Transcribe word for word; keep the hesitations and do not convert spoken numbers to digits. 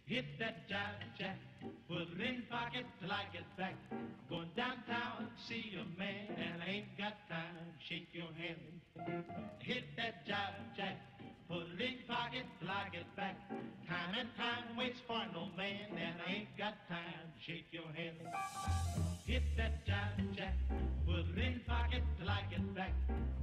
Hit that jive jack, put it in pocket till I get back. Going downtown to see a man and I ain't got time to shake your hand. Hit that jive jack, put it in pocket till I get back. Time and time waits for no man and I ain't got time to shake your hand. Hit that jive jack, put it in pocket till I get back.